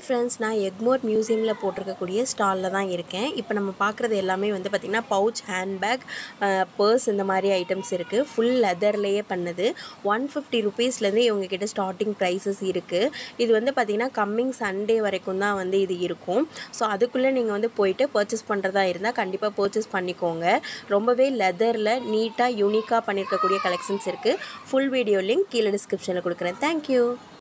Friends, நான் எக்மோர் மியூசியமில் போட்டிருக்கக்கூடிய ஸ்டாலில் தான் இருக்கேன். இப்போ நம்ம பார்க்குறது எல்லாமே வந்து பார்த்திங்கன்னா பவுச், ஹேண்ட்பேக், பர்ஸ் இந்த மாதிரி ஐட்டம்ஸ் இருக்குது. ஃபுல் லெதர்லேயே பண்ணுது. 150 ருபீஸ்லேருந்து இவங்கக்கிட்ட ஸ்டார்டிங் ப்ரைஸஸ் இருக்குது. இது வந்து பார்த்திங்கன்னா கம்மிங் சண்டே வரைக்கும் தான் வந்து இது இருக்கும். ஸோ அதுக்குள்ளே நீங்கள் வந்து போயிட்டு பர்ச்சேஸ் பண்ணுறதா இருந்தால் கண்டிப்பாக பர்ச்சேஸ் பண்ணிக்கோங்க. ரொம்பவே லெதரில் நீட்டாக யூனிக்காக பண்ணியிருக்கக்கூடிய கலெக்ஷன்ஸ் இருக்குது. ஃபுல் வீடியோ லிங்க் கீழே டிஸ்கிரிப்ஷனில் கொடுக்குறேன். தேங்க்யூ.